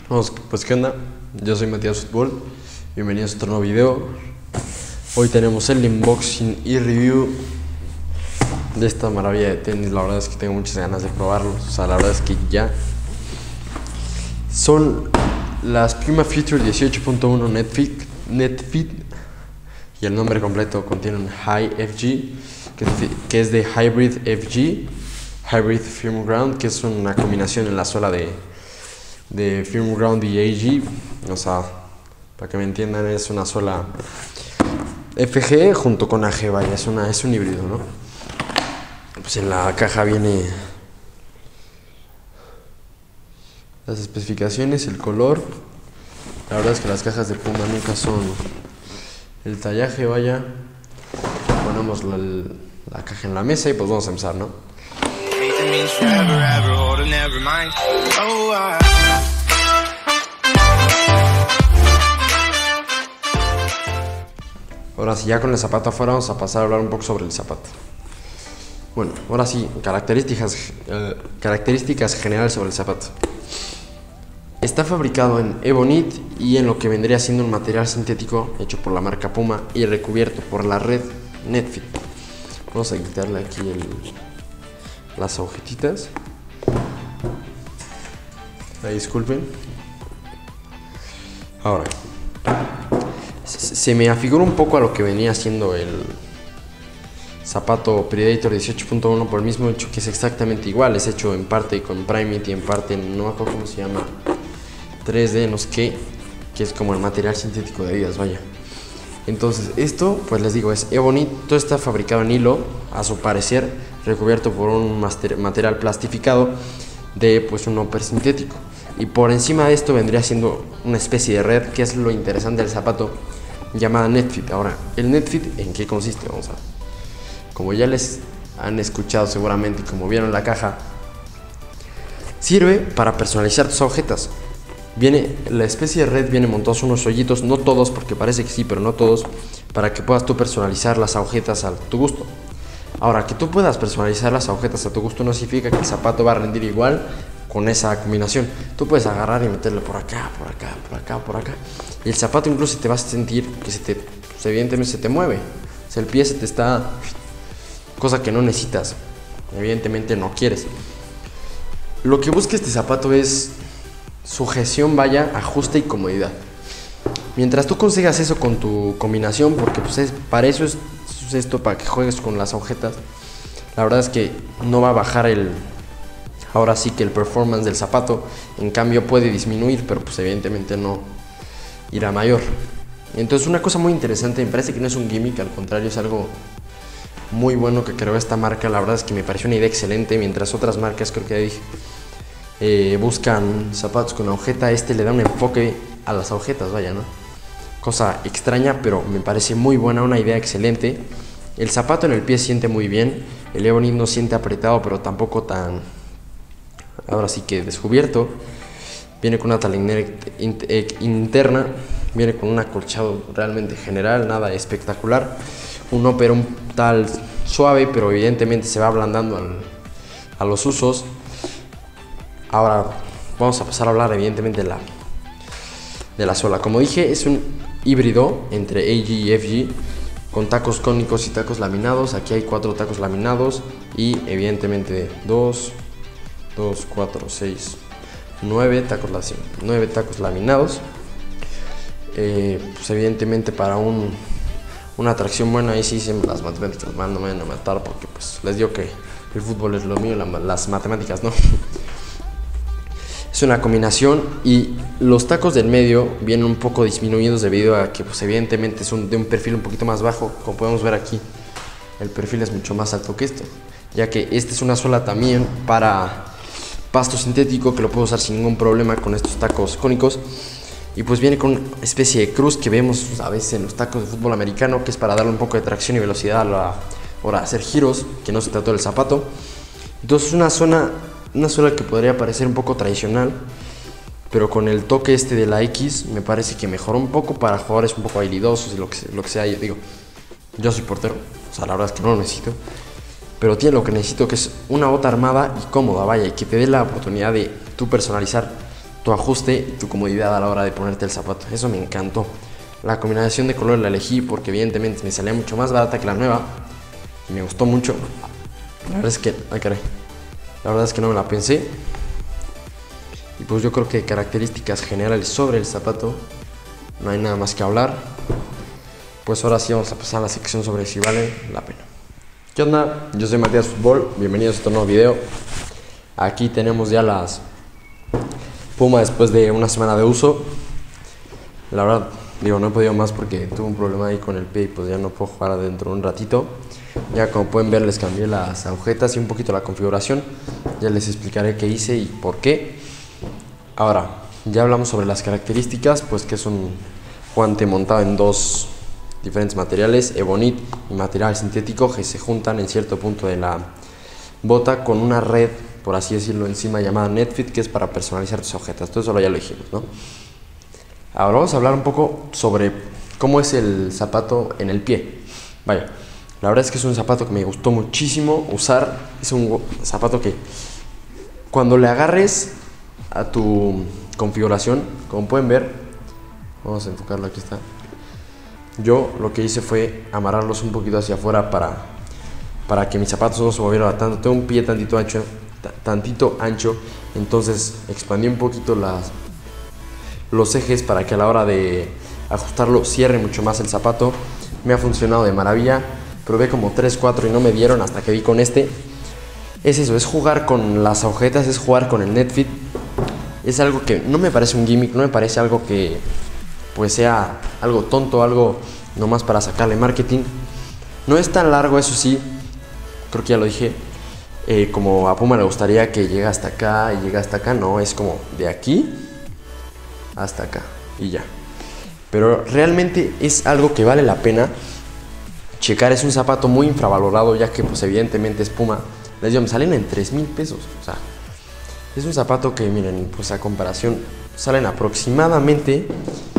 Vamos, pues qué onda, yo soy Matías Fútbol, bienvenidos a otro nuevo video. Hoy tenemos el unboxing y review de esta maravilla de tenis. La verdad es que tengo muchas ganas de probarlos, o sea, la verdad es que ya. Son las Puma Future 18.1 NetFit y el nombre completo contiene un High FG, que es de Hybrid FG, Hybrid Firm Ground, que es una combinación en la suela de Firm Ground y AG. O sea, para que me entiendan, es una suela FG junto con AG, vaya, es un híbrido, ¿no? Pues en la caja viene las especificaciones, el color. La verdad es que las cajas de Puma nunca son el tallaje, vaya. Ponemos la caja en la mesa y pues vamos a empezar, ¿no? Ahora sí, ya con el zapato afuera, vamos a pasar a hablar un poco sobre el zapato. Bueno, ahora sí, características generales sobre el zapato. Está fabricado en Ebonit y en lo que vendría siendo un material sintético hecho por la marca Puma y recubierto por la red NetFit. Vamos a quitarle aquí las agujetitas. Ahí, disculpen. Ahora, se me afigura un poco a lo que venía siendo el zapato Predator 18.1 por el mismo hecho que es exactamente igual. Es hecho en parte con Primeknit y en parte, no me acuerdo cómo se llama, 3D, no sé qué, que es como el material sintético de Adidas, vaya. Entonces esto, pues les digo, es Ebonit. Todo está fabricado en hilo, a su parecer, recubierto por un material plastificado de pues un upper sintético. Y por encima de esto vendría siendo una especie de red, que es lo interesante del zapato, llamada NetFit. Ahora, ¿el NetFit en qué consiste? Vamos a ver. Como ya les han escuchado seguramente, como vieron en la caja, sirve para personalizar tus agujetas. La especie de red viene montados unos hoyitos, no todos, porque parece que sí, pero no todos, para que puedas tú personalizar las agujetas a tu gusto. Ahora, que tú puedas personalizar las agujetas a tu gusto no significa que el zapato va a rendir igual con esa combinación. Tú puedes agarrar y meterle por acá, por acá, por acá, por acá. Y el zapato incluso te vas a sentir que pues evidentemente se te mueve. O sea, el pie se te está... cosa que no necesitas. Evidentemente no quieres. Lo que busca este zapato es sujeción, vaya, ajuste y comodidad. Mientras tú consigas eso con tu combinación, porque pues para eso es esto, para que juegues con las agujetas, la verdad es que no va a bajar ahora sí que el performance del zapato. En cambio puede disminuir, pero pues evidentemente no irá mayor. Entonces, una cosa muy interesante, me parece que no es un gimmick, al contrario es algo muy bueno que creó esta marca. La verdad es que me pareció una idea excelente. Mientras otras marcas, creo que ya dije, buscan zapatos con agujeta, le da un enfoque a las agujetas, vaya, ¿no? Cosa extraña, pero me parece muy buena, una idea excelente. El zapato en el pie siente muy bien. El Ebonit no siente apretado, pero tampoco tan, ahora sí que descubierto. Viene con una talinera interna, viene con un acolchado realmente general, nada espectacular. Un upper un tal suave, pero evidentemente se va ablandando a los usos. Ahora vamos a pasar a hablar evidentemente de la suela. Como dije, es un híbrido entre AG y FG, con tacos cónicos y tacos laminados. Aquí hay 4 tacos laminados y evidentemente 2, 4, 6, 9 tacos laminados. Pues evidentemente para una atracción buena. Ahí sí las matemáticas no me van a matar, porque pues les digo que el fútbol es lo mío, las matemáticas no. Es una combinación y los tacos del medio vienen un poco disminuidos debido a que pues evidentemente son de un perfil un poquito más bajo. Como podemos ver aquí, el perfil es mucho más alto que esto, ya que esta es una suela también para pasto sintético, que lo puedo usar sin ningún problema con estos tacos cónicos. Y pues viene con una especie de cruz que vemos a veces en los tacos de fútbol americano, que es para darle un poco de tracción y velocidad a la hora de hacer giros, que no se trató del zapato. Entonces una suela que podría parecer un poco tradicional, pero con el toque de la X me parece que mejoró un poco para jugadores un poco habilidosos y lo que sea. Yo digo, yo soy portero, o sea, la verdad es que no lo necesito, pero tiene lo que necesito, que es una bota armada y cómoda, vaya, y que te dé la oportunidad de tú personalizar tu ajuste y tu comodidad a la hora de ponerte el zapato. Eso me encantó. La combinación de color la elegí porque evidentemente me salía mucho más barata que la nueva y me gustó mucho. La verdad es que, ay caray, la verdad es que no me la pensé. Y pues yo creo que características generales sobre el zapato no hay nada más que hablar. Pues ahora sí vamos a pasar a la sección sobre si vale la pena. ¿Qué onda? Yo soy Matías Fútbol, bienvenidos a este nuevo video. Aquí tenemos ya las Puma después de una semana de uso. La verdad, digo, no he podido más porque tuve un problema ahí con el pie y pues ya no puedo jugar adentro un ratito. Ya como pueden ver les cambié las agujetas y un poquito la configuración. Ya les explicaré qué hice y por qué. Ahora, ya hablamos sobre las características, pues que es un guante montado en dos diferentes materiales, Ebonit y material sintético, que se juntan en cierto punto de la bota con una red, por así decirlo, encima llamada NetFit, que es para personalizar tus agujetas. Todo eso ya lo dijimos, ¿no? Ahora vamos a hablar un poco sobre cómo es el zapato en el pie. Vaya, la verdad es que es un zapato que me gustó muchísimo usar. Es un zapato que cuando le agarres a tu configuración, como pueden ver, vamos a enfocarlo, aquí está. Yo lo que hice fue amarrarlos un poquito hacia afuera para que mis zapatos no se movieran tanto. Tengo un pie tantito ancho, entonces expandí un poquito los ejes para que a la hora de ajustarlo cierre mucho más el zapato. Me ha funcionado de maravilla. Probé como 3, 4 y no me dieron hasta que vi con este. Es eso, es jugar con las agujetas, es jugar con el NetFit. Es algo que no me parece un gimmick, no me parece algo que pues sea algo tonto, algo nomás para sacarle marketing. No es tan largo, eso sí, creo que ya lo dije, como a Puma le gustaría que llegue hasta acá y llegue hasta acá. No, es como de aquí hasta acá y ya. Pero realmente es algo que vale la pena checar. Es un zapato muy infravalorado, ya que pues evidentemente es Puma. Les digo, me salen en 3,000 pesos, o sea, es un zapato que miren, pues a comparación salen aproximadamente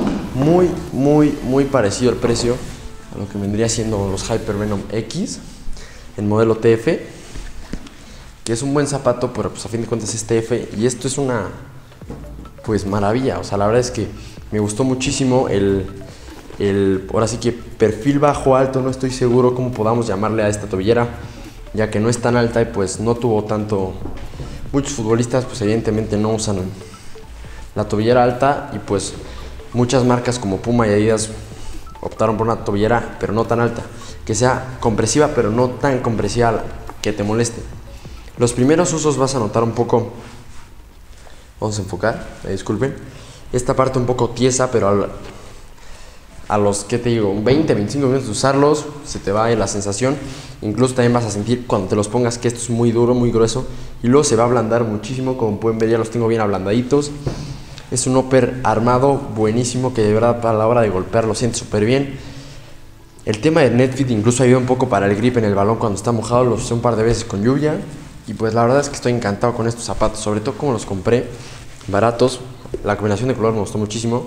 muy parecido el precio a lo que vendría siendo los Hypervenom X en modelo TF, que es un buen zapato, pero pues a fin de cuentas es TF y esto es una pues maravilla. O sea, la verdad es que me gustó muchísimo ahora sí que perfil bajo alto, no estoy seguro cómo podamos llamarle a esta tobillera, ya que no es tan alta y pues no tuvo tanto. Muchos futbolistas pues evidentemente no usan la tobillera alta y pues muchas marcas como Puma y Adidas optaron por una tobillera pero no tan alta, que sea compresiva pero no tan compresiva que te moleste. Los primeros usos vas a notar un poco, vamos a enfocar, disculpen, esta parte un poco tiesa, pero a los que te digo, 20-25 minutos de usarlos, se te va a ir la sensación. Incluso también vas a sentir cuando te los pongas que esto es muy duro, muy grueso, y luego se va a ablandar muchísimo. Como pueden ver, ya los tengo bien ablandaditos. Es un upper armado buenísimo que de verdad a la hora de golpear lo siente súper bien. El tema de NetFit incluso ayuda un poco para el grip en el balón cuando está mojado. Los usé un par de veces con lluvia y pues la verdad es que estoy encantado con estos zapatos, sobre todo como los compré baratos. La combinación de color me gustó muchísimo.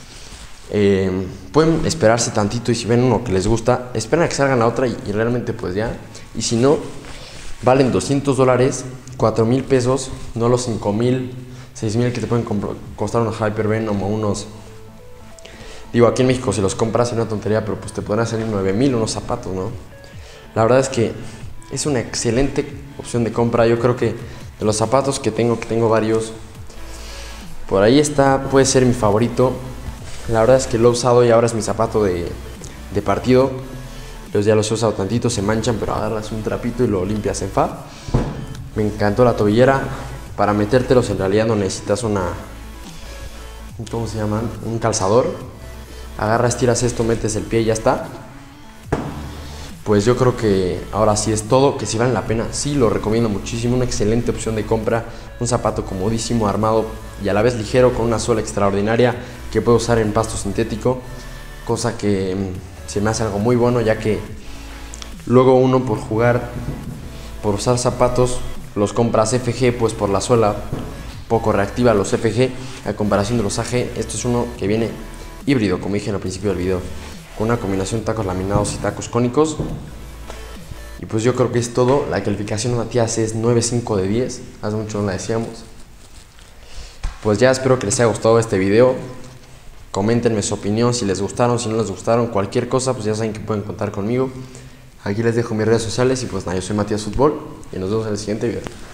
Pueden esperarse tantito y si ven uno que les gusta, esperen a que salgan la otra y realmente pues ya. Y si no, valen $200, 4,000 pesos, no los 5,000, 6,000 que te pueden costar unos Hypervenom o unos. Digo, aquí en México si los compras es una tontería, pero pues te podrán salir 9,000 unos zapatos, ¿no? La verdad es que es una excelente opción de compra. Yo creo que de los zapatos que tengo varios, por ahí está, puede ser mi favorito. La verdad es que lo he usado y ahora es mi zapato de partido. Ya los he usado tantito, se manchan, pero agarras un trapito y lo limpias en fa. Me encantó la tobillera. Para metértelos en realidad no necesitas ¿cómo se llaman? Un calzador. Agarras, tiras esto, metes el pie y ya está. Pues yo creo que ahora sí es todo, que si vale la pena, sí lo recomiendo muchísimo. Una excelente opción de compra, un zapato comodísimo, armado y a la vez ligero, con una suela extraordinaria que puedo usar en pasto sintético, cosa que se me hace algo muy bueno, ya que luego uno por usar zapatos los compras FG, pues por la suela poco reactiva. Los FG a comparación de los AG, esto es uno que viene híbrido, como dije al principio del video, con una combinación de tacos laminados y tacos cónicos. Y pues yo creo que es todo. La calificación de Matías es 9.5 de 10, hace mucho no la decíamos. pues ya espero que les haya gustado este video. Coméntenme su opinión, si les gustaron, si no les gustaron, cualquier cosa, pues ya saben que pueden contar conmigo. Aquí les dejo mis redes sociales y pues nada, yo soy Matías Fútbol y nos vemos en el siguiente video.